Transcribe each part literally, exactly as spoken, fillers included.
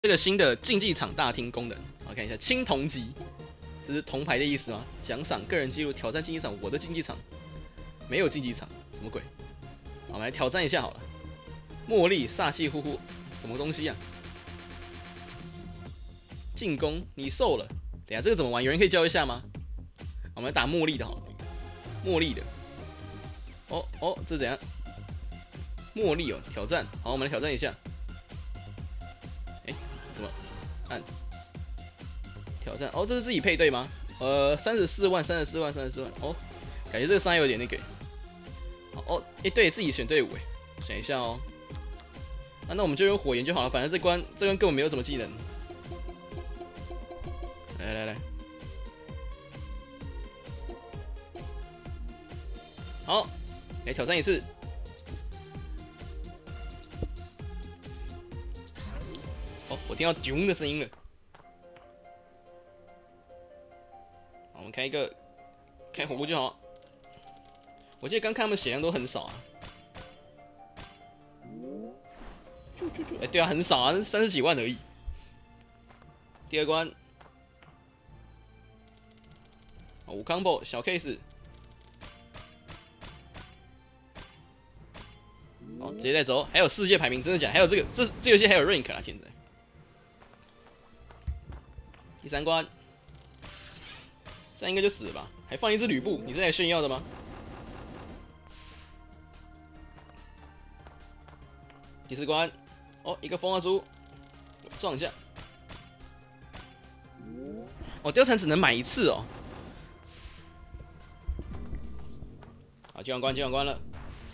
这个新的竞技场大厅功能，我看一下，青铜级，这是铜牌的意思吗？奖赏个人记录，挑战竞技场，我的竞技场没有竞技场，什么鬼？好，我们来挑战一下好了。茉莉煞气呼呼，什么东西啊？进攻，你瘦了。等下这个怎么玩？有人可以教一下吗？我们来打茉莉的好了，茉莉的。哦哦，这是怎样？茉莉哦，挑战。好，我们来挑战一下。哎，怎么按？挑战哦，这是自己配对吗？呃，三十四万，三十四万，三十四万。哦，感觉这个伤害有点那个。好哦，哎，对自己选队伍哎，想一下哦。啊，那我们就用火焰就好了，反正这关这关根本没有什么技能。来来来，好，来挑战一次。哦，我听到“囧”的声音了。好，我们开一个，开火锅就好。我记得刚看他们血量都很少啊。哎、欸，对啊，很少啊，三十几万而已。第二关，五 combo 小 case， 好，直接带走。还有世界排名，真的假的？还有这个，这这游戏还有 rank 啊，现在。第三关，这样应该就死了吧？还放一只吕布，你是来炫耀的吗？第四关，哦，一个风化猪，撞一下。哦，貂蝉只能买一次哦。好，接完关，接完关了。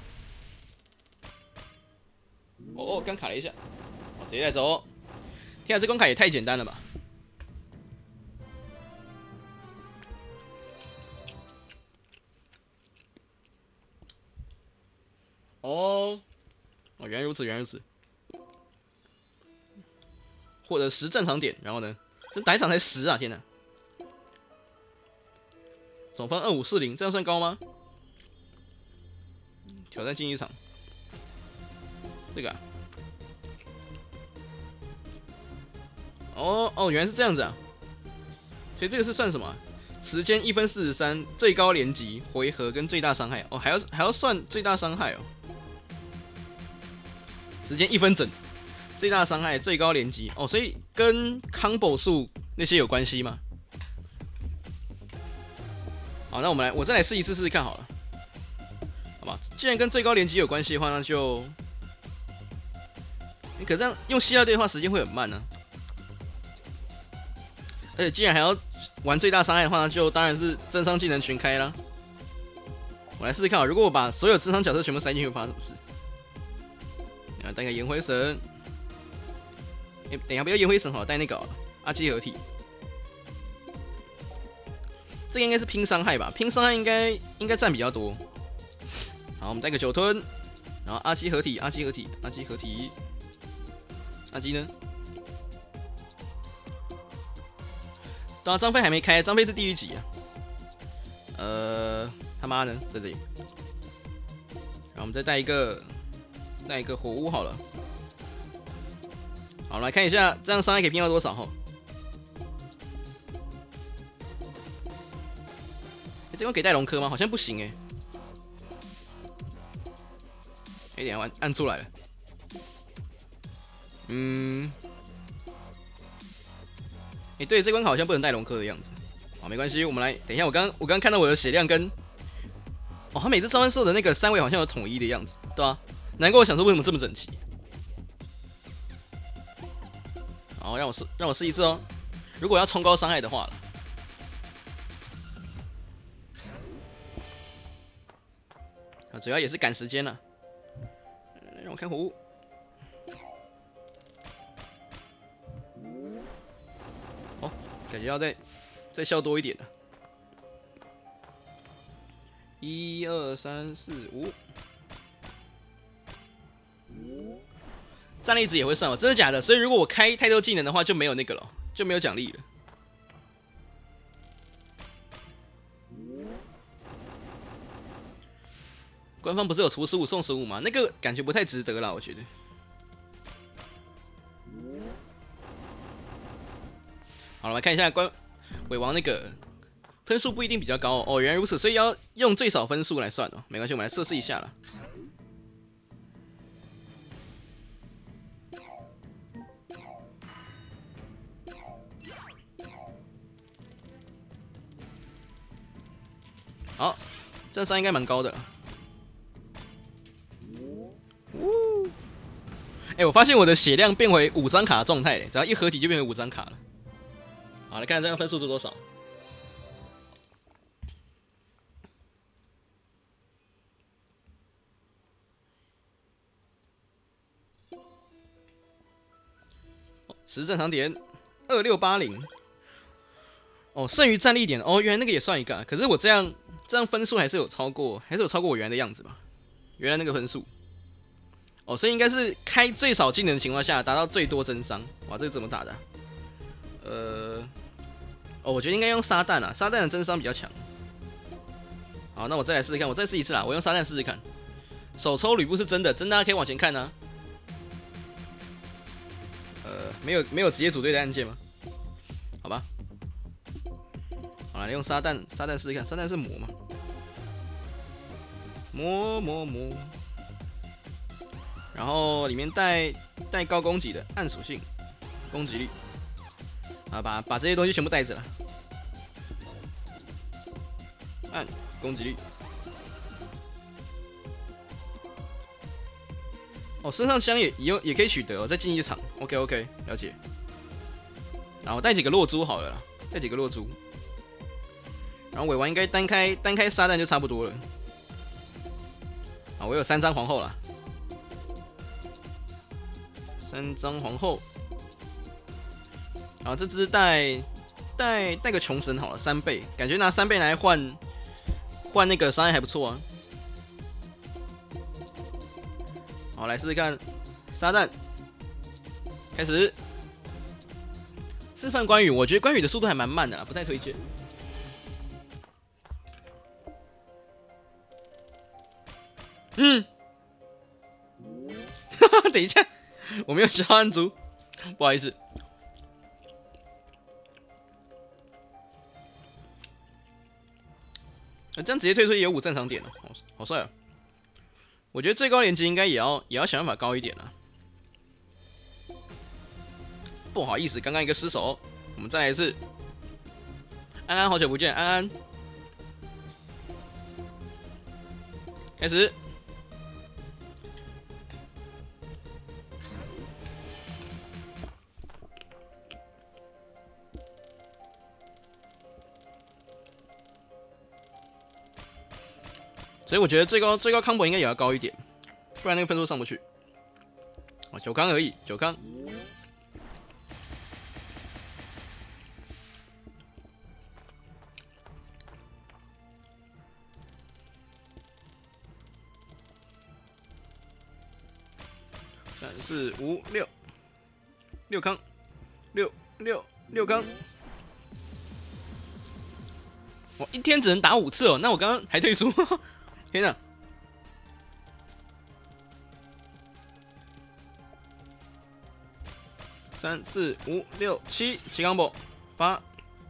哦哦，刚卡了一下，我直接带走。天啊，这关卡也太简单了吧！哦，哦，原来如此，原来如此。获得十战场点，然后呢？这打一场才十啊！天哪！总分二五四零，这样算高吗？挑战竞技场，这个、啊。哦哦，原来是这样子啊！所以这个是算什么、啊？时间一分四十三，最高连击、回合跟最大伤害哦，还要还要算最大伤害哦。时间一分整，最大伤害、最高连击哦，所以跟 combo 数那些有关系吗？好，那我们来，我再来试一次试试看好了，好吧？既然跟最高连击有关系的话，那就，你、欸、可这样用希腊队的话，时间会很慢呢、啊。而且既然还要玩最大伤害的话，那就当然是增伤技能全开啦。我来试试看啊，如果我把所有增伤角色全部塞进去，会发生什么事？啊，带个炎灰神。哎、欸，等一下不要炎灰神好了，带那个阿基合体。这个应该是拼伤害吧？拼伤害应该应该占比较多。好，我们带个酒吞，然后阿基合体，阿基合体，阿基合体，阿基呢？当然，张飞还没开，张飞是地狱级啊。呃，他妈呢，在这里。然后我们再带一个，带一个火屋好了。好，来看一下，这样伤害可以拼到多少哈？欸、这关可以带龙科吗？好像不行哎、欸。哎、欸，等一下按按出来了。嗯。哎、欸，对，这关好像不能带龙科的样子。好，没关系，我们来等一下。我刚我刚看到我的血量跟，哦，他每次召唤兽的那个三维好像有统一的样子，对啊，难怪我想说为什么这么整齐。好，让我试让我试一次哦。如果要冲高伤害的话了，啊，主要也是赶时间了。让我开火屋。哦，感觉要再再消多一点了。一二三四五，战力值也会算吗？真的假的？所以如果我开太多技能的话，就没有那个了，就没有奖励了。官方不是有除十五送十五吗？那个感觉不太值得啦，我觉得。 好了，来看一下关尾王那个分数不一定比较高 哦, 哦，原来如此，所以要用最少分数来算哦。没关系，我们来测试一下啦。好，这伤应该蛮高的了。呜！哎、欸，我发现我的血量变回五张卡的状态嘞，只要一合体就变成五张卡了。好，来看这样分数是多少。十正常点二六八零。哦，剩余战力点哦，原来那个也算一个、啊。可是我这样这样分数还是有超过，还是有超过我原来的样子吧？原来那个分数。哦，所以应该是开最少技能的情况下达到最多增伤。哇，这个怎么打的、啊？呃，哦，我觉得应该用沙弹啊，沙弹的增伤比较强。好，那我再来试试看，我再试一次啦，我用沙弹试试看。手抽吕布是真的，真的大家可以往前看呢、啊。呃，没有没有职业组队的按键吗？好吧。好了，用沙弹沙弹试试看，沙弹是魔嘛？魔魔魔。然后里面带带高攻击的暗属性攻击力，啊，把把这些东西全部带着了。暗攻击力。哦，身上枪也也也可以取得哦，在竞技场。OK OK， 了解。然后带几个落珠好了啦，带几个落珠。然后尾丸应该单开单开沙弹就差不多了。啊，我有三张皇后啦。三张皇后，然后这只带带带个穷神好了，三倍，感觉拿三倍来换换那个伤害还不错啊。好，来试试看沙弹，开始示范关羽，我觉得关羽的速度还蛮慢的啦，不太推荐。嗯，哈哈，等一下。我没有消暗珠，不好意思。这样直接退出也有五正常点了，好好帅啊！我觉得最高连击应该也要也要想办法高一点啊。不好意思，刚刚一个失手，我们再来一次。安安，好久不见，安安，开始。所以我觉得最高最高 combo 应该也要高一点，不然那个分数上不去。哦，九康而已，九康。三四五六，六康，六六六康。我一天只能打五次哦，那我刚刚还退出。天哪！三四五六七七康宝八。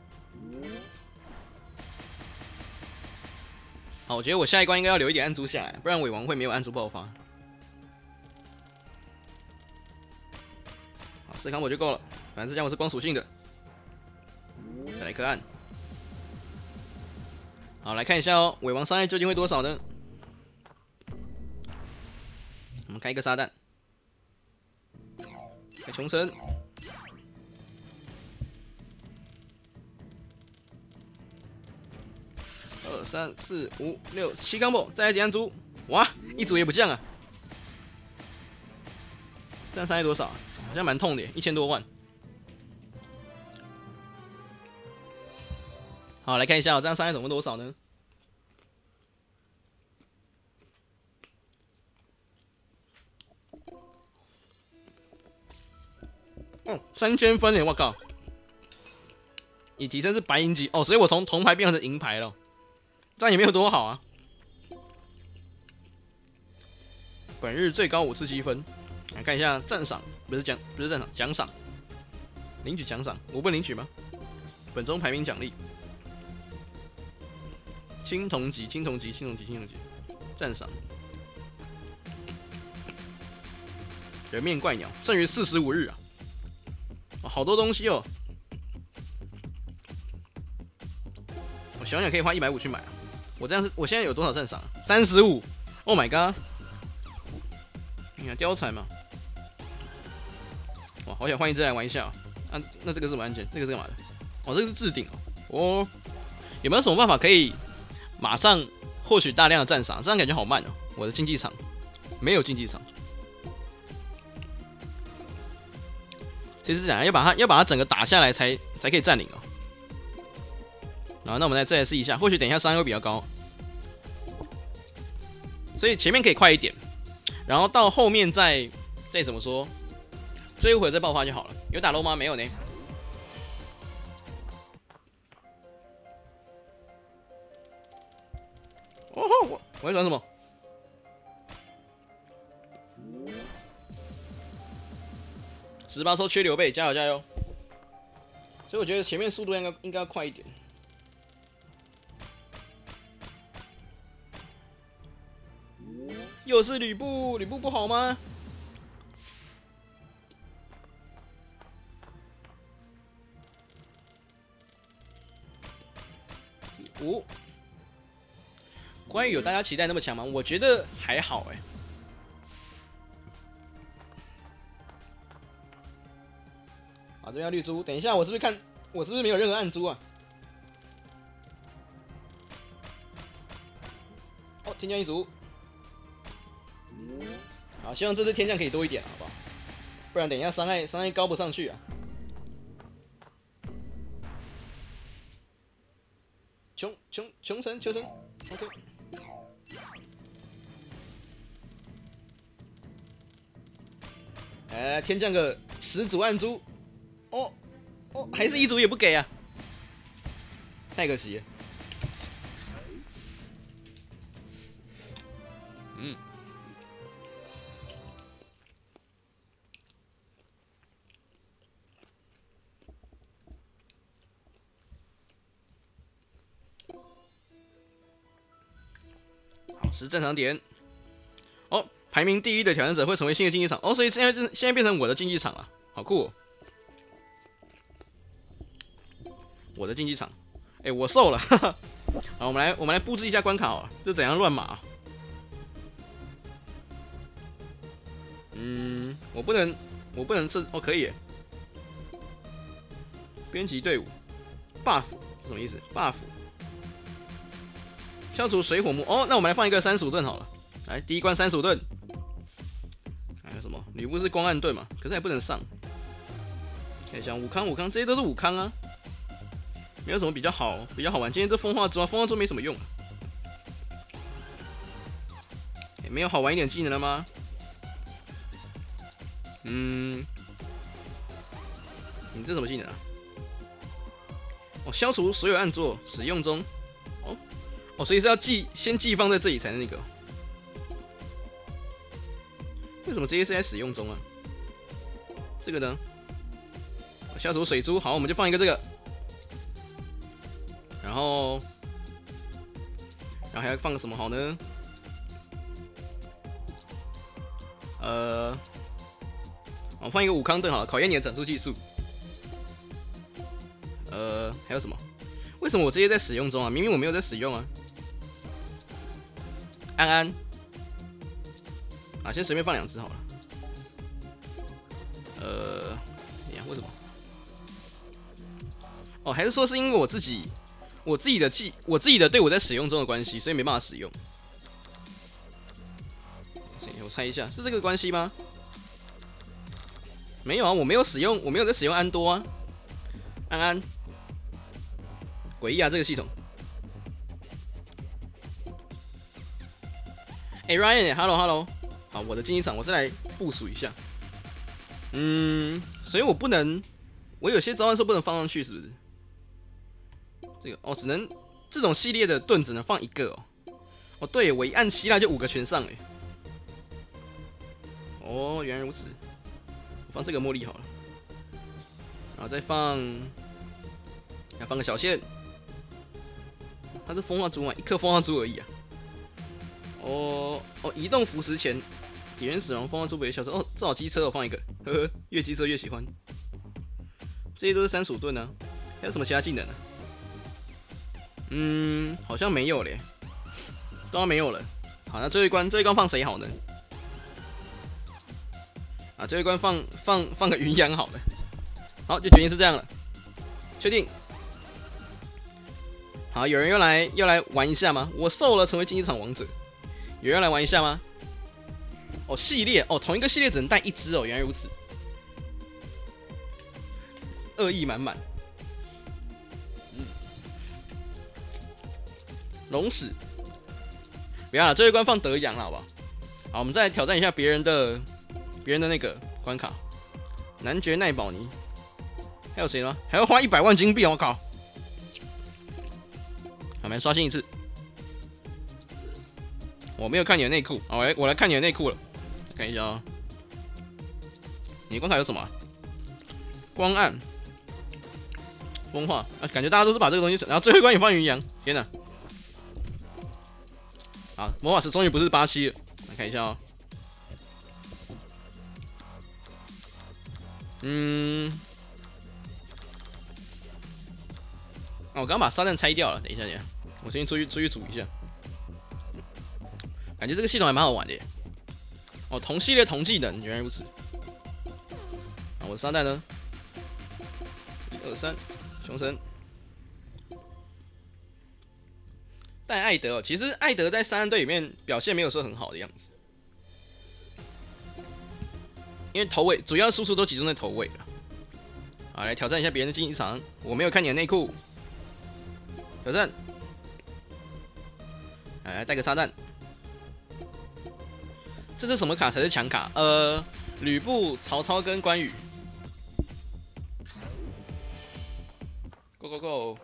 好，我觉得我下一关应该要留一点暗珠下来，不然尾王会没有暗珠爆发。好，四康宝就够了，反正这家伙是光属性的。再来颗暗。好，来看一下哦，尾王伤害究竟会多少呢？我们开一个沙弹，开穷神，二三四五六七康宝，再来几暗珠，哇，一组也不降啊！这样伤害多少？好像蛮痛的，一千多万。好，来看一下、哦，这样伤害总共多少呢？哦，三千分耶！我靠，已提升是白银级哦，所以我从铜牌变成银牌了，这样也没有多好啊。本日最高五次积分，来看一下赞赏，不是奖，不是赞赏，奖赏，领取奖赏，我不能领取吗？ 本周排名奖励。青铜级，青铜级，青铜级，青铜级，赞赏。人面怪鸟，剩余四十五日啊！哦，好多东西哦。我想想可以花一百五去买啊。我这样是，我现在有多少赞赏？三十五。Oh my god！ 你看貂蝉嘛。哇，好想换一只来玩一下啊！啊那这个是什么按键？这个是干嘛的？哦，这个是置顶哦。哦，有没有什么办法可以马上获取大量的赞赏？这样感觉好慢哦。我的竞技场没有竞技场。其实是讲要把它要把它整个打下来才才可以占领哦。好，那我们来再来试一下，或许等一下伤害会比较高，所以前面可以快一点，然后到后面再再怎么说，最后一回再爆发就好了。有打漏吗？没有呢。哦吼，我我在转什么？十八抽缺刘备，加油加油！所以我觉得前面速度应该应该要快一点。又是吕布，吕布不好吗？五，关羽有大家期待那么强吗？我觉得还好哎、欸。好，这边要绿珠，等一下我是不是看我是不是没有任何暗珠啊？哦，天降一族。好，希望这次天降可以多一点，好不好？不然等一下伤害伤害高不上去啊。穷穷穷神求神 ，OK。哎，天降个十组暗珠，哦哦，还是一组也不给啊，太可惜了。嗯。好，是正常点。哦，排名第一的挑战者会成为新的竞技场。哦，所以现在现在变成我的竞技场了，好酷哦！我的竞技场，哎、欸，我瘦了，哈哈。好，我们来我们来布置一下关卡好了，就怎样乱码、啊。嗯，我不能，我不能设哦，可以。编辑队伍 ，buff 什么意思 ？buff 消除水火木。哦，那我们来放一个三十五盾好了。来，第一关三十五盾。还有什么？吕布是光暗盾嘛？可是还不能上。看一下武康，武康这些都是武康啊，没有什么比较好，比较好玩。今天这风化珠啊，风化珠没什么用、啊欸。没有好玩一点技能了吗？嗯，你这什么技能啊？哦，消除所有暗座，使用中。哦哦，所以是要寄先寄放在这里才能那个。为什么这些是在使用中啊？这个呢？消除水珠，好，我们就放一个这个。然后，然后还要放个什么好呢？呃，我放一个武康盾好了，考验你的整数技术。呃，还有什么？为什么我这些在使用中啊？明明我没有在使用啊。安安，啊，先随便放两只好了。呃，哎呀，为什么？哦，还是说是因为我自己，我自己的技，我自己的队伍在使用中的关系，所以没办法使用。我猜一下，是这个关系吗？没有啊，我没有使用，我没有在使用安多啊。安安，诡异啊，这个系统。哎、欸、，Ryan，Hello Hello， 好，我的竞技场，我再来部署一下。嗯，所以我不能，我有些召唤兽不能放上去，是不是？这个哦，只能这种系列的盾只能放一个哦。哦，对，我一按希腊就五个全上哎。哦，原来如此。我放这个茉莉好了，然后再放要放个小线。它是风化珠嘛，一颗风化珠而已啊。哦哦，移动腐蚀前，点原死亡，风化珠不会消失。哦，这好机车，我放一个，呵呵，越机车越喜欢。这些都是三鼠盾呢，还有什么其他技能呢、啊？嗯，好像没有嘞，当然没有了。好，那最后一关，最后一关放谁好呢？啊，最后一关放放放个云阳好了。好，就决定是这样了，确定。好，有人又来又来玩一下吗？我瘦了，成为竞技场王者。有人要来玩一下吗？哦，系列哦，同一个系列只能带一只哦，原来如此。恶意满满。嗯，龙史，不要了，最后一关放德阳了，好不好？好，我们再来挑战一下别人的别人的那个关卡。男爵奈保尼，还有谁呢？还要花一百万金币，我靠！我们刷新一次。我没有看你的内裤，我来我来看你的内裤了，看一下哦。你的关卡有什么、啊？光暗、风化啊，感觉大家都是把这个东西，然后最后一关也放云阳，天哪！好，魔法师终于不是巴西了，来看一下哦。嗯，哦，我刚刚把沙弹拆掉了，等一下，等一下，我先出去出去煮一下。感觉这个系统还蛮好玩的耶。哦，同系列同技能，原来如此。啊，我的沙袋呢？一二三，熊神。带艾德哦，其实艾德在三人队里面表现没有说很好的样子，因为头尾主要输出都集中在头尾了。好，来挑战一下别人的竞技场，我没有看你的内裤。挑战，来带个沙弹。这是什么卡才是强卡？呃，吕布、曹操跟关羽。Go go go！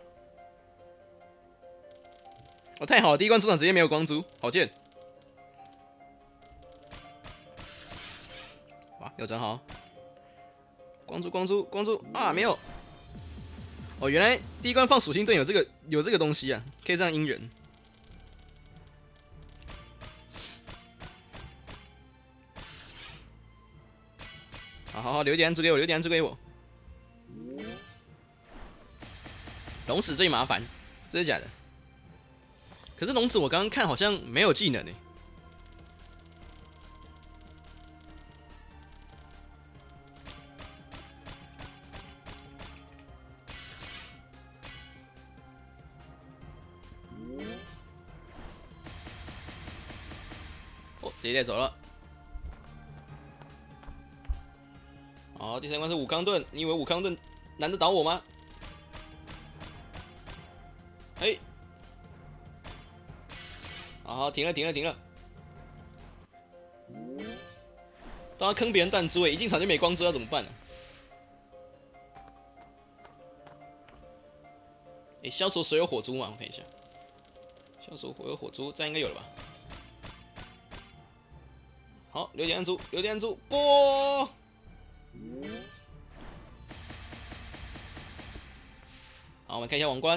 哦，太好了，第一关出场直接没有光珠，好贱！哇，有整好。光珠光珠光珠啊，没有。哦，原来第一关放属性盾有这个有这个东西啊，可以这样阴人。好好好，留点安珠给我，留点安珠给我。龙史最麻烦，真的假的？可是龙史我刚刚看好像没有技能诶。哦，直接带走了。好，第三关是武康盾，你以为武康盾难得倒我吗？嘿，好好停了停了停了。当他坑别人弹珠，哎，一进场就没光珠，要怎么办呢、啊？哎，消除所有火珠嘛，我看一下，消除所有火珠，这样应该有了吧？好，留点暗珠，留点暗珠，波！好，我们看一下王冠。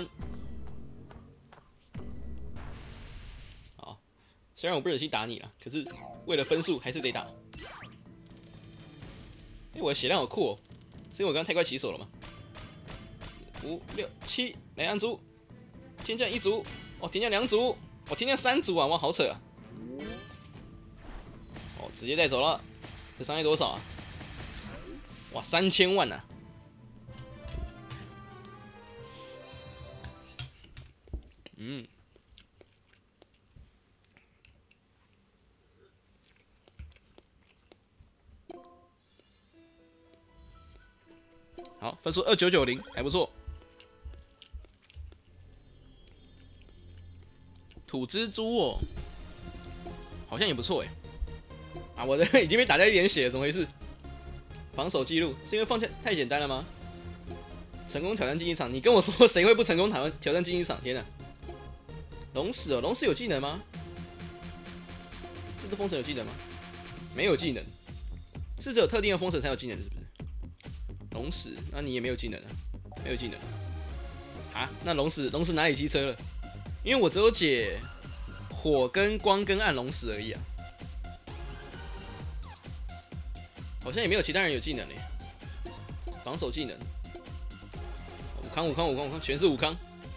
好，虽然我不忍心打你了，可是为了分数还是得打。哎，我的血量好酷哦，是因为我刚刚太快起手了吗？五六七，来暗珠，天降一组，哦，天降两组，哦，天降三组啊，哇，好扯啊！哦，直接带走了，这伤害多少啊？哇，三千万呐、啊！嗯，好，分数二九九零，还不错。土蜘蛛哦，好像也不错哎。啊，我的已经被打掉一点血了，怎么回事？防守记录是因为放假太简单了吗？成功挑战竞技场，你跟我说谁会不成功挑战挑战竞技场？天哪！龙史哦，龙史有技能吗？这个封神有技能吗？没有技能，是只有特定的封神才有技能，是不是？龙史，那你也没有技能啊？没有技能。 啊，那龙死龙死哪里机车了？因为我只有解火跟光跟暗龙死而已啊，好像也没有其他人有技能嘞。防守技能，五康五康五康五康，全是五康。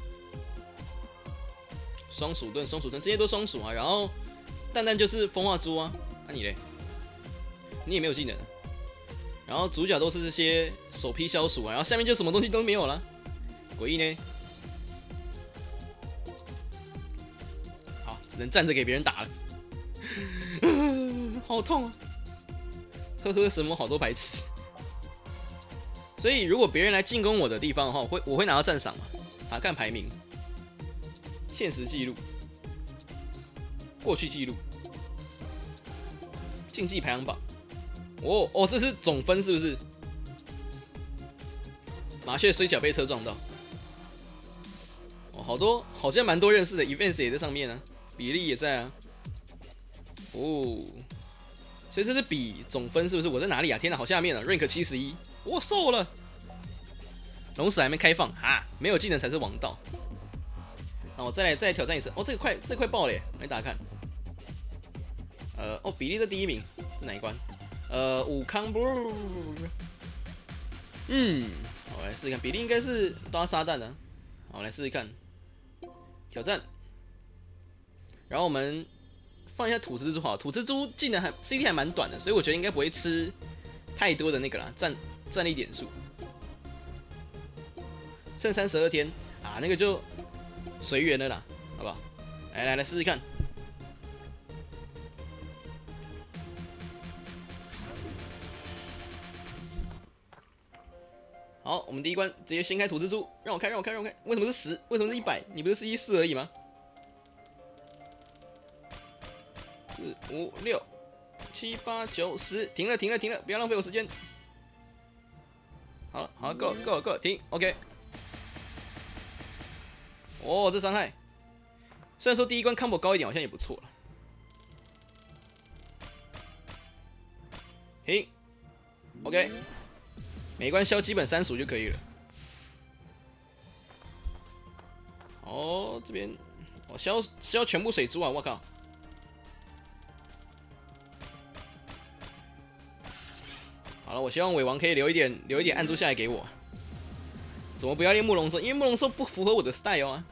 双鼠盾双鼠盾这些都双鼠啊，然后蛋蛋就是风化猪啊，那、啊、你嘞？你也没有技能、啊。然后主角都是这些首批消鼠啊，然后下面就什么东西都没有了，诡异呢。好，只能站着给别人打了，好痛啊！呵呵，神魔好多白痴。所以如果别人来进攻我的地方的话，我会我会拿到赞赏嘛？啊，看排名，现实记录，过去记录，竞技排行榜。哦哦，这是总分是不是？麻雀虽小被车撞到。哦，好多，好像蛮多认识的 ，Events 也在上面啊，比利也在啊。哦，所以这是比总分是不是？我在哪里啊？天哪，好下面啊 ，rank 七十一，我瘦了。龙死还没开放啊，没有技能才是王道。那我再来再来挑战一次。哦，这个快，这个快爆了耶！来打看。呃，哦，比利在第一名，是哪一关？呃，武康不，嗯，好来试试看，比利应该是抓沙弹的，好来试试看，挑战，然后我们放一下土蜘蛛好，土蜘蛛技能还 C D 还蛮短的，所以我觉得应该不会吃太多的那个啦，战战力点数，剩三十二天啊，那个就随缘了啦，好不好？来来来试试看。好，我们第一关直接掀开土蜘蛛，让我开，让我开，让我开。为什么是十？为什么是一百？你不是是一四而已吗？四五六七八九十，停了，停了，停了，不要浪费我时间。好了，好了，够了，够了，够了，停 ，OK。哦，这伤害，虽然说第一关 combo 高一点，好像也不错了。停 ，OK。每一关消基本三鼠就可以了。哦，这边我消消全部水珠啊！我靠！好了，我希望尾王可以留一点留一点暗珠下来给我。怎么不要练木龙兽？因为木龙兽不符合我的 style 啊。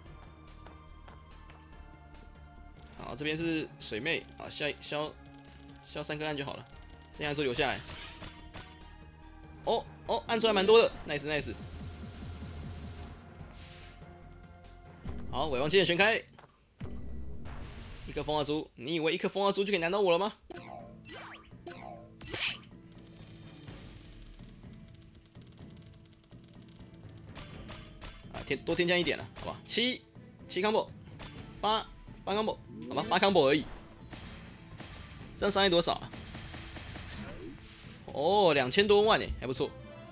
好，这边是水妹啊，消消消三颗暗就好了，剩下暗珠留下来。哦哦，暗珠还蛮多的 ，nice nice。好，尾王剑全开，一颗风化珠，你以为一颗风化珠就可以难倒我了吗？啊，添多添加一点了，好吧？七七 combo， 八八 combo， 好吧，八 combo 而已。这样伤害多少啊？哦，两千多万诶，还不错。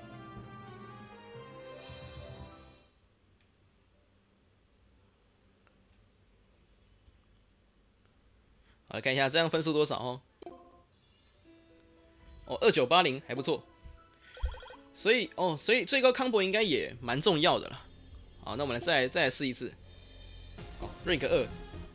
好，来看一下这样分数多少哦。哦，二九八零还不错。所以哦，所以最高 combo 应该也蛮重要的了。好，那我们来再来再来试一次。哦 ，rank 二。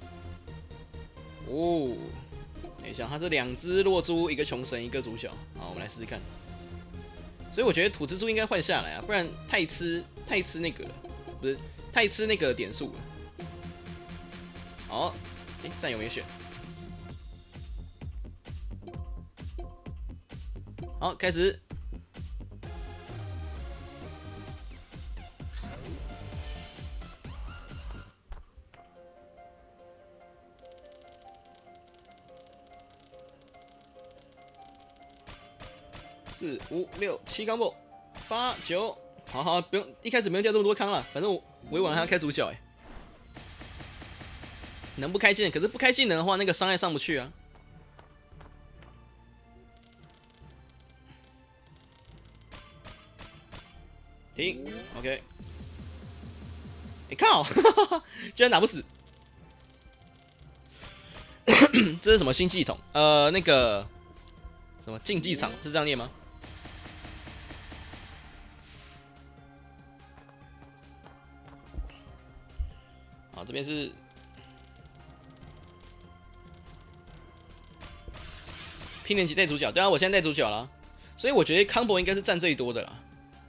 哦。等一下，它是两只落珠，一个穷神，一个主角。好，我们来试试看。所以我觉得土蜘蛛应该换下来啊，不然太吃太吃那个了，不是太吃那个点数了。好，哎，战友没选。好，开始。四五六七康波，八九，好好，不用一开始不用掉这么多康了，反正我委婉还要开主角哎，能不开技能，可是不开技能的话，那个伤害上不去啊。停 ，OK。哎、欸、靠，居然打不死！这是什么新系统？呃，那个什么竞技场是这样念吗？ 好，这边是拼连击带主角，对啊，我现在带主角了，所以我觉得 combo 应该是占最多的啦。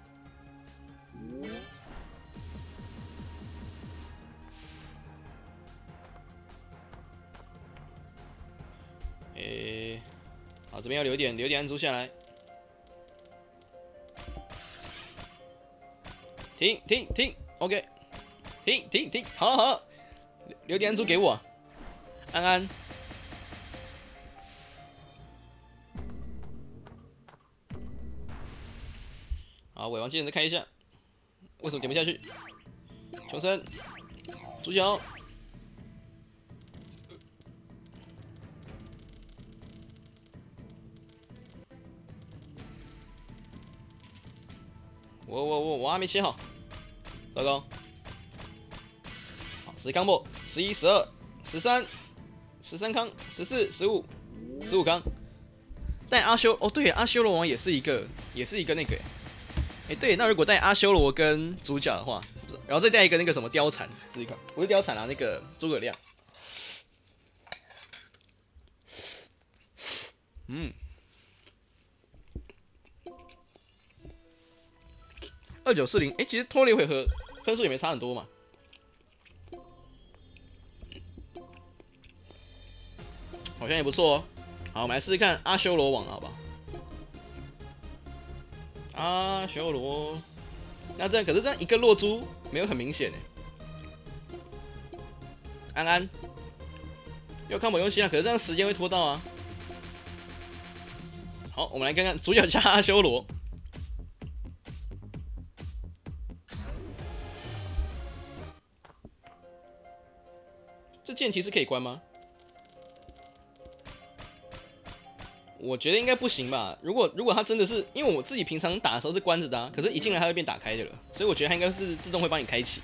诶、欸，好，这边要留一点留一点暗珠下来。停停停 ，OK， 停停停，好好，留点暗珠给我，安安。好，尾王技能再开一下，为什么点不下去？求生，主角。我我我我还没切好，糟糕！好，十康波，十一、十二、十三、十三康、十四、十五、十五康。带阿修哦，对，阿修罗王也是一个，也是一个那个，哎，对，那如果带阿修罗跟主角的话，然后再带一个那个什么貂蝉，是一个，不是貂蝉啊，那个诸葛亮。嗯。二九四零，哎，其实拖了一回合，分数也没差很多嘛。好像也不错哦。好，我们来试试看阿修罗网，好吧？阿修罗，那这样可是这样一个落珠没有很明显哎。安安，又看我用心了，可是这样时间会拖到啊。好，我们来看看主角加阿修罗。这剑其实可以关吗？我觉得应该不行吧。如果如果它真的是，因为我自己平常打的时候是关着的、啊，可是一进来它会变打开的了，所以我觉得它应该是自动会帮你开启。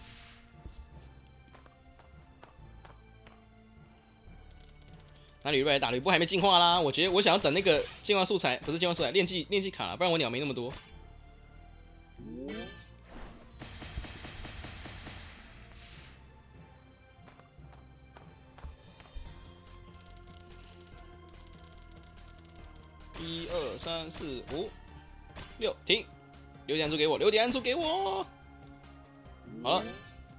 那吕布来打，吕布还没进化啦。我觉得我想要等那个进化素材，不是进化素材，练技练技卡啦，不然我鸟没那么多。一二三四五六，停！留点暗珠给我，留点暗珠给我。好了。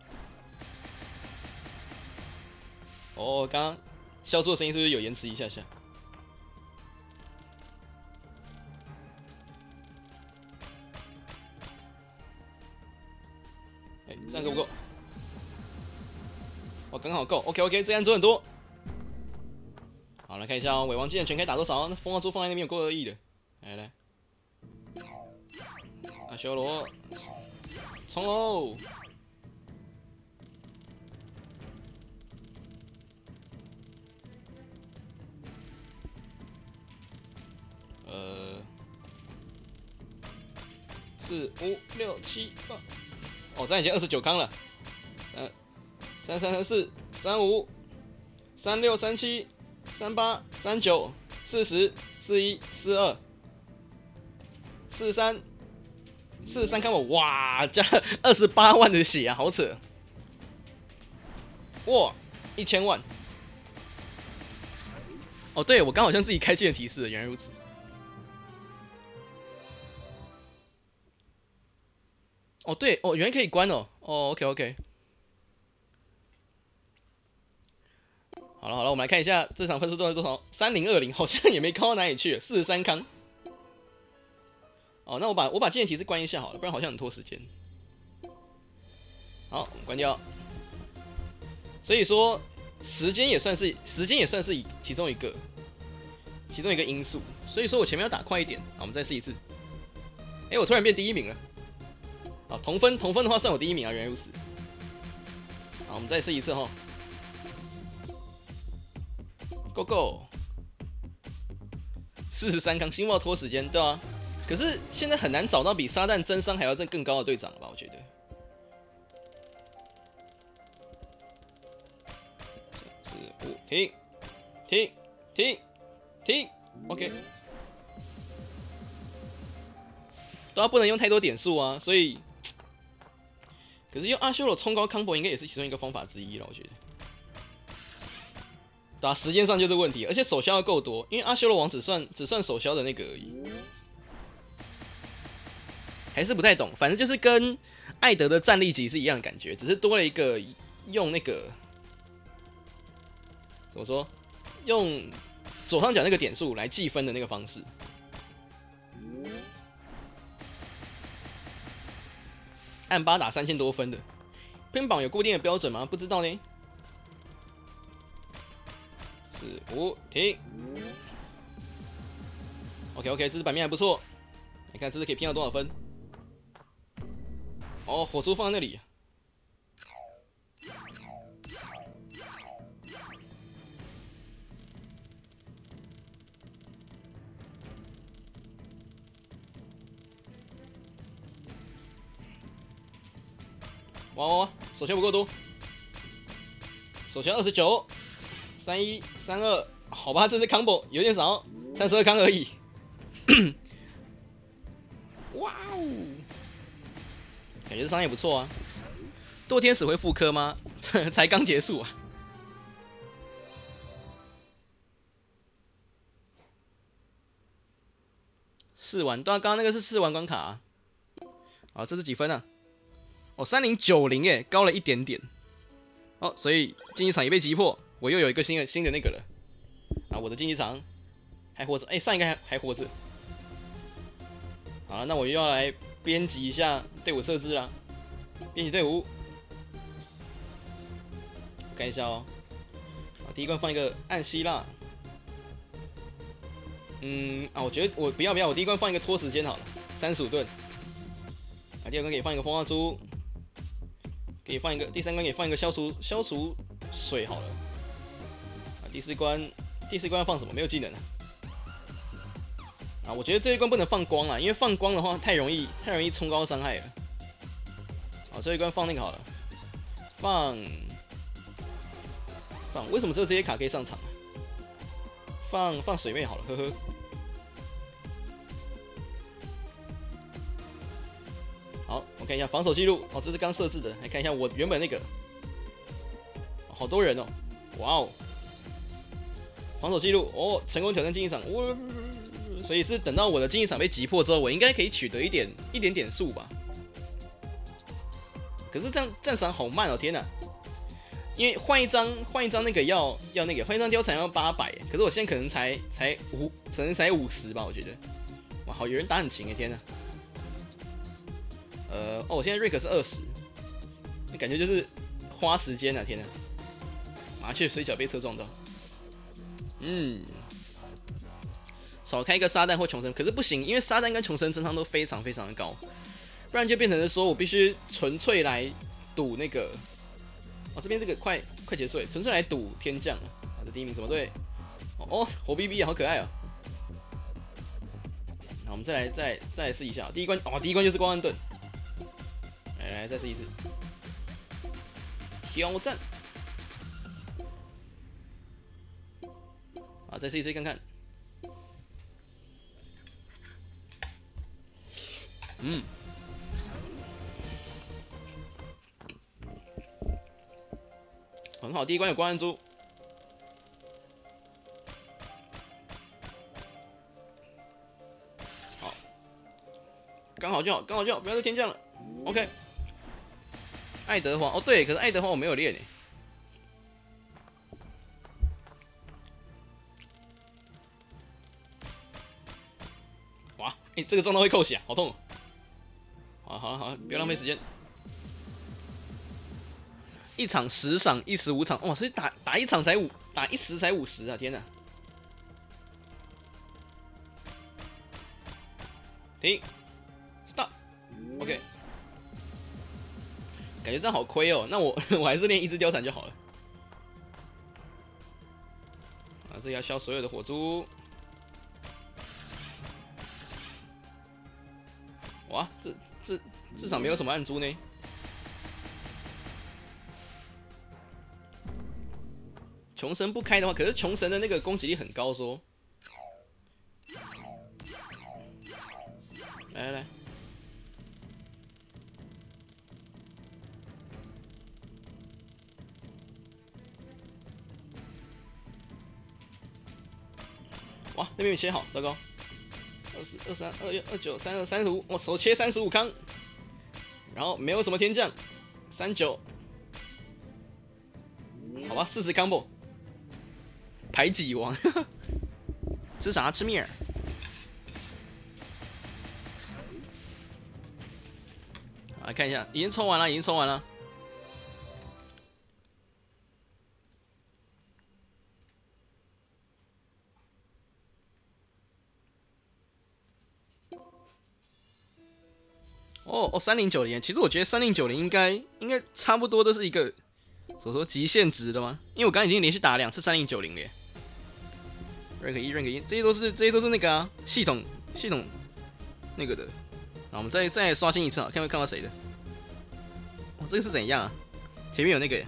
哦，刚刚笑出的声音是不是有延迟一下下？哎、欸，这样够不够？哦，刚好够。OK OK， 这样做很多。好，来看一下哦，尾王技能全开打多少？那风暴珠放在那边有够恶意的。来来，阿修罗，冲哦！呃，四五六七八，哦，这样已经二十九康了。三三三三四三五三六三七。三八、三九、四十、四一、四二、四三、四三，看我哇，加二十八万的血啊，好扯！哇，一千万！哦，对，我刚好像自己开技能提示了，原来如此。哦，对，哦，原来可以关哦。哦 ，OK OK。好了好了，我们来看一下这场分数到底多少？三零二零，好像也没高到哪里去，四十三康。哦，那我把我把技能提示关一下好了，不然好像很拖时间。好，我们关掉。所以说，时间也算是时间也算是其中一个其中一个因素。所以说我前面要打快一点。好，我们再试一次。哎、欸，我突然变第一名了。好，同分同分的话算我第一名啊，原来如此。好，我们再试一次哈。Go Go， 四十三康，星爆拖时间，对啊。可是现在很难找到比撒旦真伤还要更高的队长了吧？我觉得。四五，停，停，停，停 ，OK。都要不能用太多点数啊，所以可是用阿修罗冲高 combo 应该也是其中一个方法之一了，我觉得。打时间上就这个问题，而且手消要够多，因为阿修罗王只算只算手消的那个而已，还是不太懂。反正就是跟艾德的战力级是一样的感觉，只是多了一个用那个怎么说，用左上角那个点数来计分的那个方式。按八打三千多分的，偏榜有固定的标准吗？不知道呢。四五停。OK OK， 这支版面还不错。你看这支可以拼到多少分？哦，火珠放在那里。哇哇哇！手枪不够多，手枪二十九，三一三二，好吧，这是 combo 有点少，三十二康而已。哇哦，感觉这伤也不错啊。堕天使会复刻吗？才刚结束啊。试玩，对啊，刚刚那个是试玩关卡啊。好，这是几分啊？哦，三零九零耶，高了一点点。哦，所以竞技场也被击破，我又有一个新的新的那个了。啊，我的竞技场还活着，哎、欸，上一个还还活着。好了，那我又要来编辑一下队伍设置啦。编辑队伍，我看一下哦。啊，第一关放一个暗希腊。嗯啊，我觉得我不要不要，我第一关放一个拖时间好了，三十五盾。啊，第二关可以放一个风化珠。可以放一个，第三关可以放一个消除消除水好了。啊，第四关，第四关要放什么？没有技能啊。啊，我觉得这一关不能放光啊，因为放光的话太容易太容易冲高伤害了。好，这一关放那个好了，放放，为什么只有这些卡可以上场啊？放放水妹好了，呵呵。好，我看一下防守记录。哦，这是刚设置的。来看一下我原本那个，哦、好多人哦，哇哦！防守记录哦，成功挑战竞技场，哇！所以是等到我的竞技场被击破之后，我应该可以取得一点一点点数吧。可是这样战场好慢哦，天哪！因为换一张换一张那个要要那个换一张貂蝉要八百，可是我现在可能才才五，可能才五十吧，我觉得。哇，好有人打很勤哎，天哪！呃，哦，我现在瑞克是二十，那感觉就是花时间啊！天哪，麻雀虽小被车撞到，嗯，少开一个沙旦或穷神，可是不行，因为沙旦跟穷神正常都非常非常的高，不然就变成是说我必须纯粹来赌那个，哦，这边这个快快结束了，纯粹来赌天降了。好的，第一名什么队？哦哦，火 B B 好可爱哦。那我们再来再来再来试一下，第一关哦，第一关就是光暗盾。来来，再试一次。挑战。好，再试一次看看。嗯。很好，第一关有光暗珠。好，刚好就好，刚好就好，不要再天降了。OK。爱德华哦，对，可是爱德华我没有练诶。哇，哎、欸，这个撞到会扣血，好痛、哦！好，好，好，不要浪费时间。一场十场，一十五场，哇，所以打打一场才五，打一时才五十啊！天哪！停 ，stop，OK。感觉这样好亏哦，那我我还是练一只貂蝉就好了。啊，这要消所有的火珠。哇，这这至少没有什么暗珠呢。穷神不开的话，可是穷神的那个攻击力很高，说。来来来。 哇，那边没切好，糟糕。二十二三二六二九三二三十五，我手切三十五康，然后没有什么天降，三九，好吧，四十康不？排挤王，吃啥？吃面。来看一下，已经抽完了，已经抽完了。哦哦，三零九零，其实我觉得三零九零应该应该差不多都是一个怎么说极限值的吗？因为我刚刚已经连续打两次三零九零了耶。rank 一 rank 一，这些都是这些都是那个啊系统系统那个的。那我们再再刷新一次啊，看会看到谁的。哦，这个是怎样啊？前面有那个耶。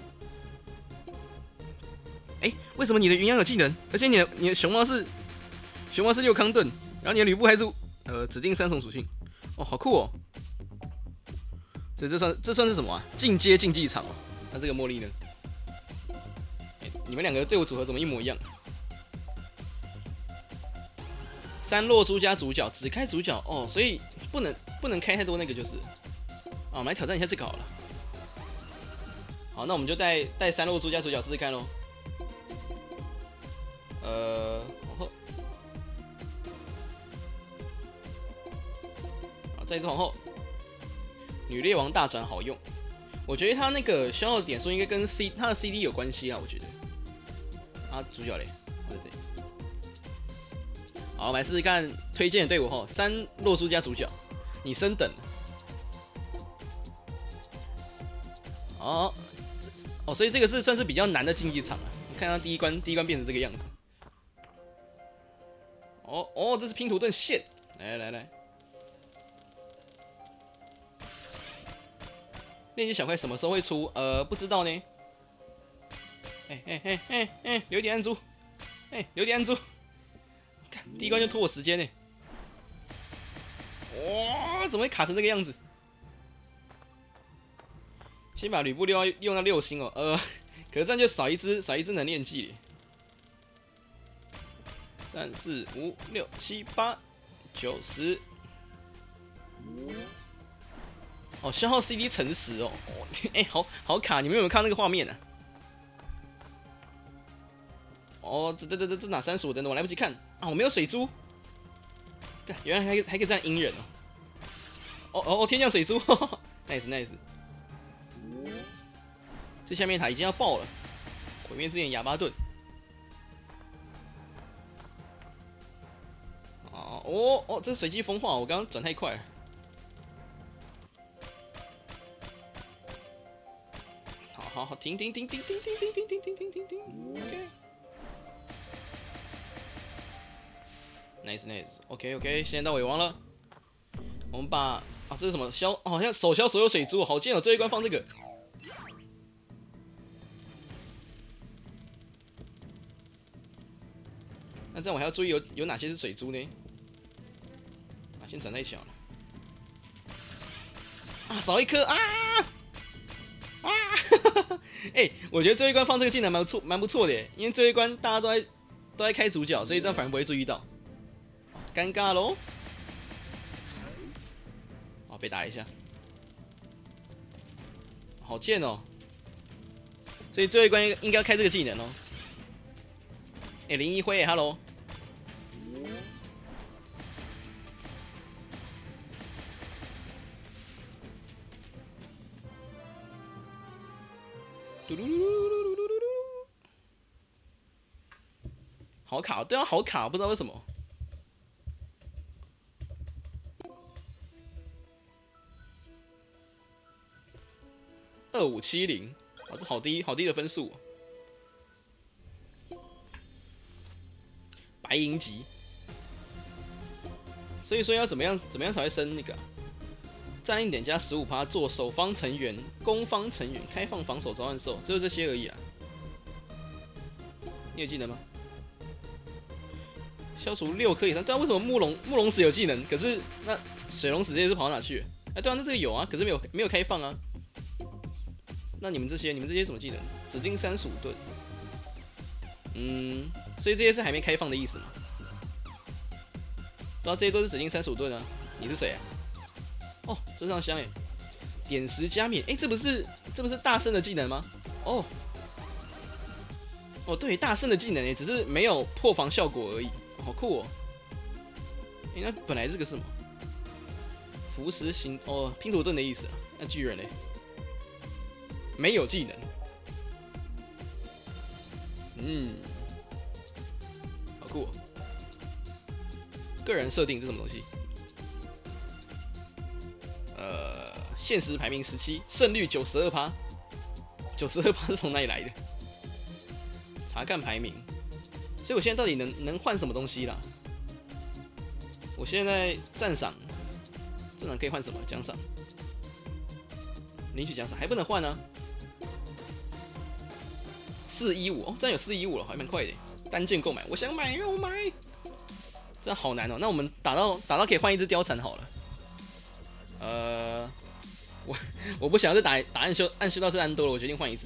哎、欸，为什么你的云阳有技能，而且你的你的熊猫是熊猫是六康盾，然后你的吕布还是呃指定三重属性？哦，好酷哦！这这算这算是什么啊？进阶竞技场哦。那这个茉莉呢？欸、你们两个队伍组合怎么一模一样？三落珠加主角，只开主角哦，所以不能不能开太多那个就是。啊，我们来挑战一下这个好了。好，那我们就带带三落珠加主角试试看喽。呃，皇后，好，再一只皇后。女猎王大转好用，我觉得他那个消耗的点数应该跟 C 他的 C D 有关系啊，我觉得。啊，主角嘞，在这里。好，我们来试试看推荐的队伍吼，三洛书加主角，你升等了。哦，哦，所以这个是算是比较难的竞技场啊。你看他第一关，第一关变成这个样子。哦哦，这是拼图盾线，来来来。链接小块什么时候会出？呃，不知道呢。哎哎哎哎哎，留点按住，哎，留点按住。看第一关就拖我时间呢。哇，怎么会卡成这个样子？先把吕布用到用到六星哦，呃，可是这样就少一只少一只能练技。三四五六七八九十。哦，消耗 C D 乘十哦，哎、欸，好好卡！你们有没有看那个画面呢、啊？哦，这这这这这哪三十五等等，我来不及看啊！我没有水珠，原来还还可以这样阴人哦！哦哦哦，天降水珠 ，nice nice。这下面塔已经要爆了，毁灭之眼哑巴盾。哦哦哦，这是随机风化，我刚刚转太快了。好好，停停停停停停停停停停停停停 ，OK。Nice nice，OK OK， 现在到尾王了。我们把啊，这是什么消？哦，好像手消所有水珠，好贱哦！这一关放这个。那这样我还要注意有有哪些是水珠呢？啊，先转在一起好了。啊，少一颗啊！啊！哎、欸，我觉得这一关放这个技能蛮不错，蛮不错的耶，因为这一关大家都在都在开主角，所以这样反而不会注意到，尴尬喽。好，被打一下，好贱哦。所以最后一关应该要开这个技能哦。哎、欸，林一辉 ，Hello。嘟噜噜噜噜噜噜噜噜，好卡，对啊，好卡，不知道为什么。二五七零，哇，这好低，好低的分数、哦。白银级，所以说要怎么样，怎么样才会升那个、啊？战力点加十五趴，做守方成员、攻方成员、开放防守召唤兽，只有这些而已啊。你有技能吗？消除六颗以上，对啊，为什么木龙木龙石有技能？可是那水龙石这些是跑到哪去了？哎、欸，对啊，那这个有啊，可是没有没有开放啊。那你们这些，你们这些什么技能？指定三十五盾。嗯，所以这些是还没开放的意思嘛？ 知道这些都是指定三十五盾啊。你是谁啊？哦，身上香哎，点石加冕，哎，这不是这不是大圣的技能吗？哦，哦，对，大圣的技能哎，只是没有破防效果而已，哦、好酷哦。哎，那本来这个是什么？浮石行哦，拼图盾的意思啊。那巨人嘞？没有技能。嗯，好酷哦。个人设定是什么东西？呃，现实排名十七，胜率九十二趴。九十二趴是从哪里来的？查看排名。所以我现在到底能能换什么东西啦？我现在赞赏，赞赏可以换什么？奖赏，领取奖赏还不能换啊。四一五哦，这样有四一五了，还蛮快的。单件购买，我想买就买，这样好难哦。那我们打到打到可以换一只貂蝉好了。呃，我我不想要再打打暗修暗修道士安多了，我决定换一只。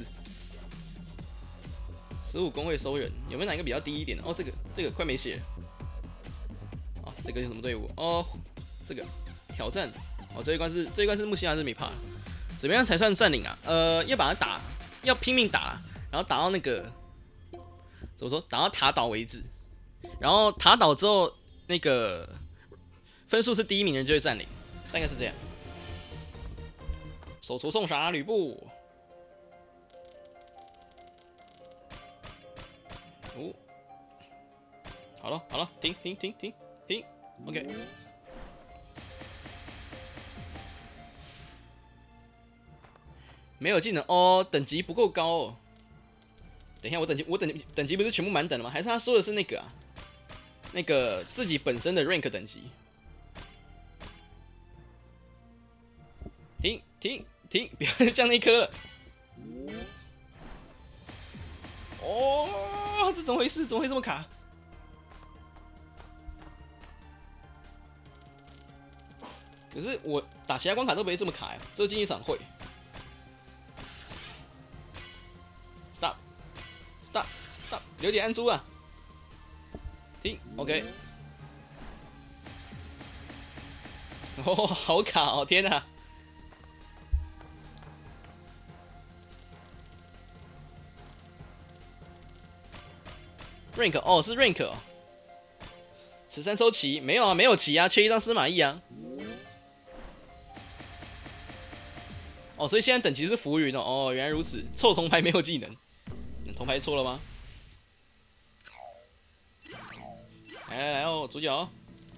十五公会收人，有没有哪一个比较低一点的？哦，这个这个快没血了。啊，这个是什么队伍？哦，这个挑战。哦，这一关是这一关是木西还是米帕？怎么样才算占领啊？呃，要把它打，要拼命打，然后打到那个怎么说？打到塔岛为止。然后塔岛之后，那个分数是第一名的人就会占领，大概是这样。手厨送啥？吕布。哦，好了好了，停停停停停 ，OK。没有技能哦，等级不够高哦。等一下，我等级我等级等级不是全部满等了吗？还是他说的是那个啊？那个自己本身的 rank 等级？停停停，不要降那一颗了。哦，这怎么回事？怎么会这么卡？可是我打其他关卡都不会这么卡呀，只有竞技场会。Stop Stop Stop， 留点安珠啊！停 ，OK。哦，好卡哦！天哪！ rank 哦，是 rank 哦。十三抽旗没有啊，没有旗啊，缺一张司马懿啊。哦，所以现在等级是浮云哦。哦，原来如此，臭铜牌没有技能，铜牌错了吗？来来来哦，主角。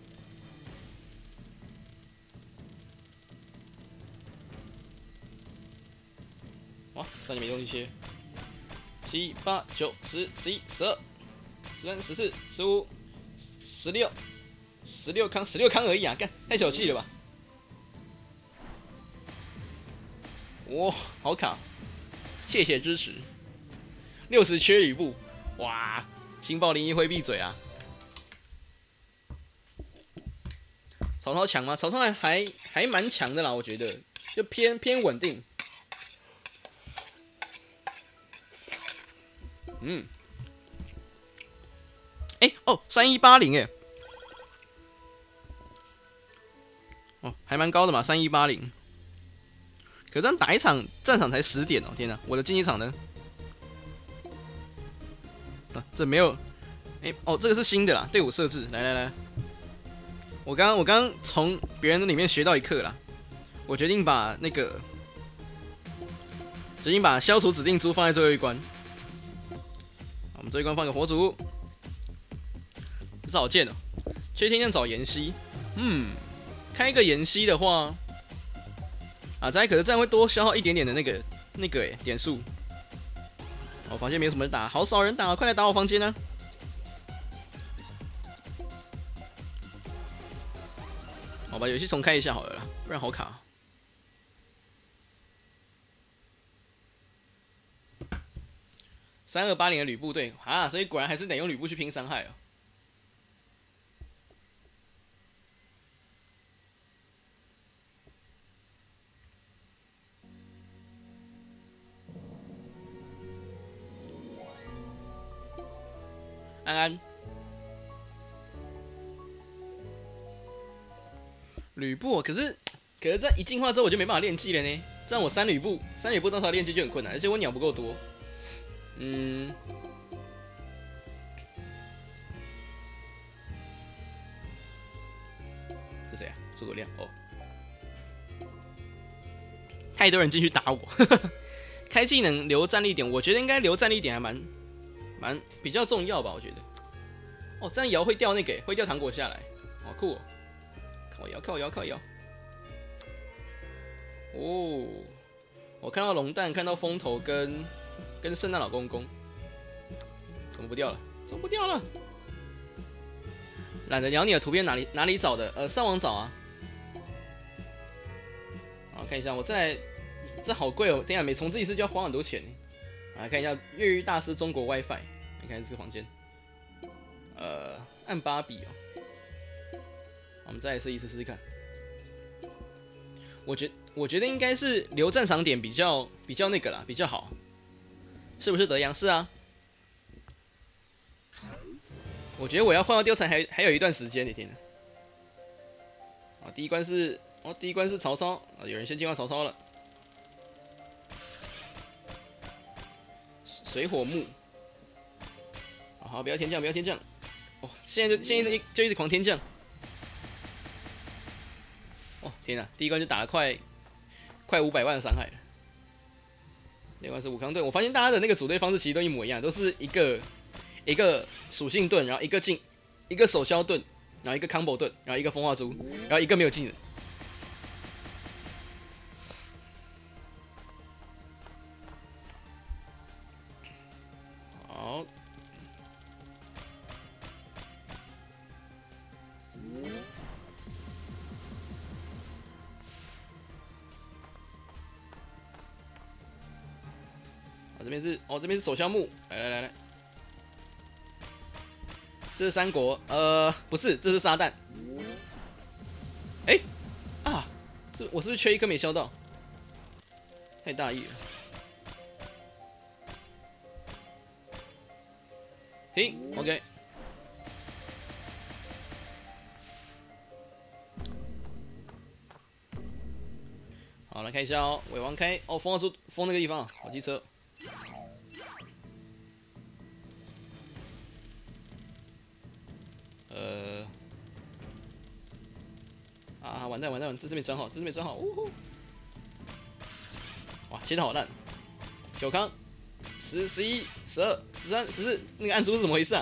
哇，这里没东西切。七八九十十一十二十三十四十五十六十六康十六康而已啊，干太小气了吧！哇，好卡，谢谢支持。六十缺吕布，哇，新爆灵一挥闭嘴啊！曹操强吗？曹操还还还蛮强的啦，我觉得就偏偏稳定。嗯，哎、欸、哦，三一八零哎，哦，还蛮高的嘛，三一八零。可这样打一场战场才十点哦，天哪！我的竞技场呢？啊，这没有，哎、欸、哦，这个是新的啦，队伍设置，来来来，我刚刚我刚刚从别人的里面学到一课啦，我决定把那个决定把消除指定猪放在最后一关。我们这一关放个火主，这是好贱哦！缺天将找妍希，嗯，开一个妍希的话，啊，这可是这样会多消耗一点点的那个那个哎点数。我、哦、房间没有什么人打，好少人打，快来打我房间啊！好，把游戏重开一下好了啦，不然好卡。三二八零的吕布队啊，所以果然还是得用吕布去拼伤害哦。安安， 吕布，可是可是这一进化之后我就没办法练技了呢。这样我三吕布，三吕布到时候练技就很困难，而且我鸟不够多。嗯，这谁啊？诸葛亮哦。太多人进去打我，开技能留战力点，我觉得应该留战力点还蛮蛮比较重要吧，我觉得。哦，这样摇会掉那个，会掉糖果下来，好酷哦！靠摇，靠摇，靠摇。哦，我看到龙蛋，看到风头跟跟圣诞老公公，怎么不掉了？怎么不掉了？懒得聊你的图片哪里哪里找的？呃，上网找啊。好，看一下，我再这好贵哦！等一下每重置一次就要花很多钱。来看一下越狱大师中国 WiFi， 你看这个房间，呃，按八比哦。我们再来试一次试试看。我觉我觉得应该是留战场点比较比较那个啦，比较好，是不是德阳？是啊。我觉得我要换到貂蝉还还有一段时间，你听。啊，第一关是哦，第一关是曹操啊，有人先进化曹操了。水火木，好好，不要天降，不要天降。哦，现在就现在就就一直狂天降。哦天哪，第一关就打了快快五百万的伤害了。另外是武康盾，我发现大家的那个组队方式其实都一模一样，都是一个一个属性盾，然后一个进一个手消盾，然后一个 combo 盾，然后一个风化珠，然后一个没有技能。好。这边是哦，这边是手消木，来来来来，这是三国，呃，不是，这是撒旦。哎、欸，啊，这我是不是缺一颗没消到？太大意了。停 ，OK。好，来看一下哦，尾王开哦，封到出封那个地方，好机车。呃，啊，完蛋完蛋，这这边转好，这这边转好，呜呼！哇，切的好烂。九康，十、十一、十二、十三、十四，那个暗珠是怎么回事啊？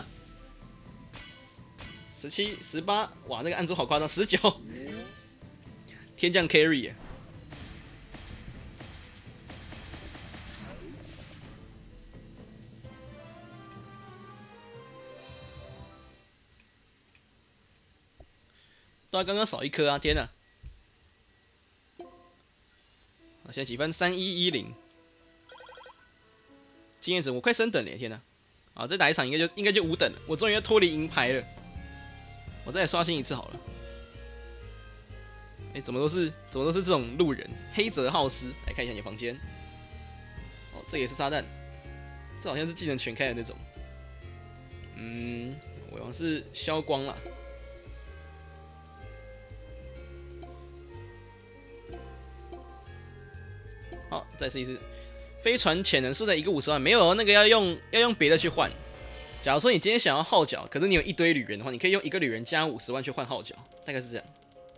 十七、十八，哇，那个暗珠好夸张，十九，天降 carry 耶。对啊，刚刚少一颗啊！天哪！现在几分？三一一零。经验值我快升等了，天哪！啊，再打一场应该就应该就五等了。我终于要脱离银牌了。我再来刷新一次好了。哎、欸，怎么都是怎么都是这种路人？黑泽浩司，来看一下你的房间。哦，这也是炸弹。这好像是技能全开的那种。嗯，我好像是消光了。好，再试一次。飞船潜能数在一个五十万，没有那个要用要用别的去换。假如说你今天想要号角，可是你有一堆旅人的话，你可以用一个旅人加五十万去换号角，大概是这样。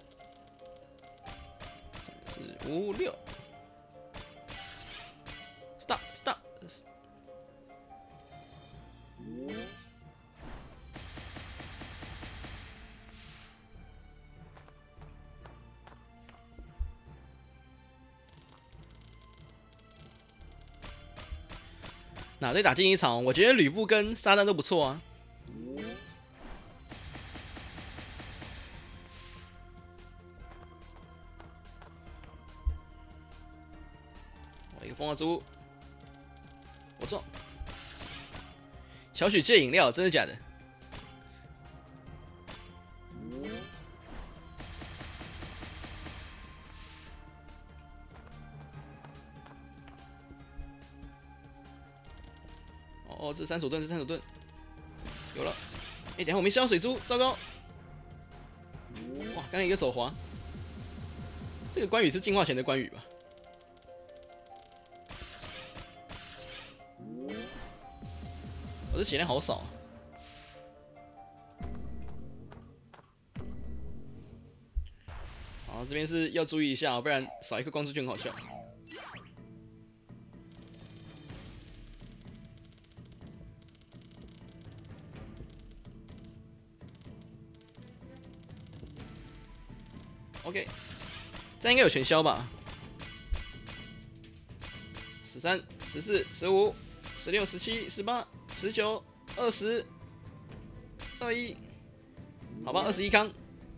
四五六 ，stop stop。哪队打竞技场？我觉得吕布跟撒旦都不错啊。我一个风化珠，我中。小许借饮料，真的假的？哦，这三手盾，这三手盾有了。哎、欸，等一下我没消水珠，糟糕！哇，刚刚一个手滑。 这个关羽是进化前的关羽吧？我这血量好少、啊。好，这边是要注意一下、哦，不然少一颗光珠就很好笑。OK， 这样应该有全消吧？十三、十四、十五、十六、十七、十八、十九、二十、二一，好吧，二十一康，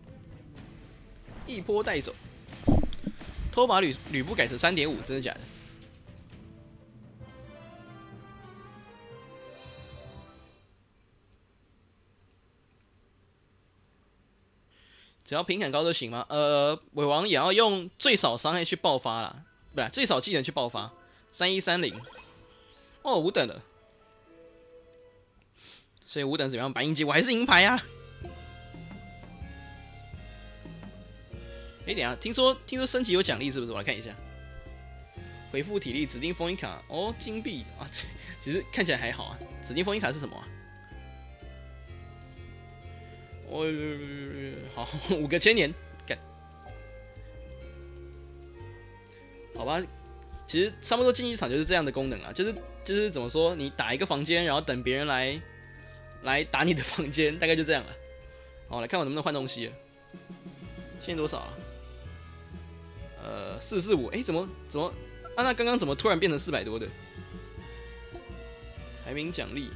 一波带走。偷把吕吕布改成 三点五， 真的假的？只要平砍高就行吗？呃，尾王也要用最少伤害去爆发啦，不是最少技能去爆发。三一三零，哦，五等了。所以五等怎么样？白银级我还是银牌啊！哎、欸，等一下，听说听说升级有奖励是不是？我来看一下。回复体力，指定封印卡哦，金币啊，其实看起来还好啊。指定封印卡是什么啊？哦，好，五个千年，干，好吧。其实差不多竞技场就是这样的功能啊，就是就是怎么说，你打一个房间，然后等别人来来打你的房间，大概就这样了。好，来看我能不能换东西了。现在多少啊？呃，四四五，哎，怎么怎么？啊，那刚刚怎么突然变成四百多的？排名奖励，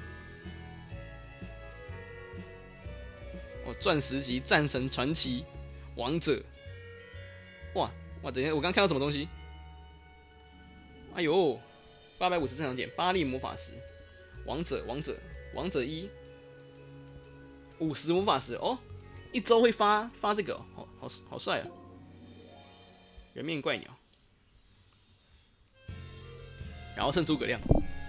哦，钻石级战神传奇王者，哇哇！等一下，我刚看到什么东西？哎呦，八百五十战场点，巴利魔法石，王者王者王者一，五十魔法石哦，一周会发发这个、哦，好好好帅啊！人面怪鸟，然后剩诸葛亮，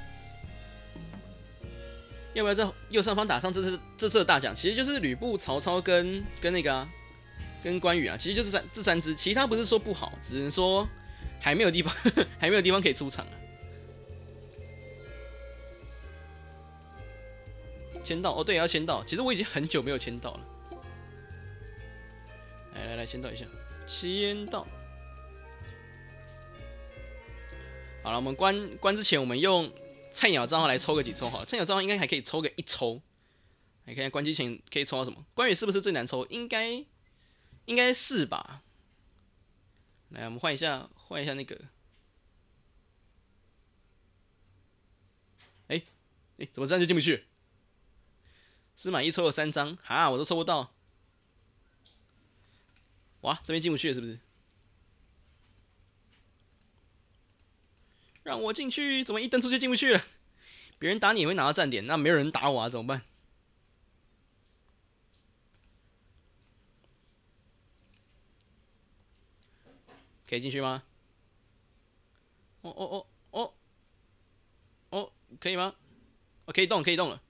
要不要在右上方打上这次这次的大奖？其实就是吕布、曹操跟跟那个、啊、跟关羽啊，其实就是三这三支，其他不是说不好，只能说还没有地方还没有地方可以出场啊。签到哦，对，要签到。其实我已经很久没有签到了。来来来，签到一下，签到。好了，我们关关之前，我们用菜鸟账号来抽个几抽好了。菜鸟账号应该还可以抽个一抽。来看一下关机前可以抽到什么？关羽是不是最难抽？应该应该是吧。来，我们换一下，换一下那个。哎、欸、哎、欸，怎么这样就进不去？司马懿抽了三张，哈，我都抽不到。哇，这边进不去了是不是？让我进去，怎么一登出就进不去了？别人打你也会拿到站点，那没有人打我啊，怎么办？可以进去吗？哦哦哦哦哦，可以吗？哦，可以动，可以动了。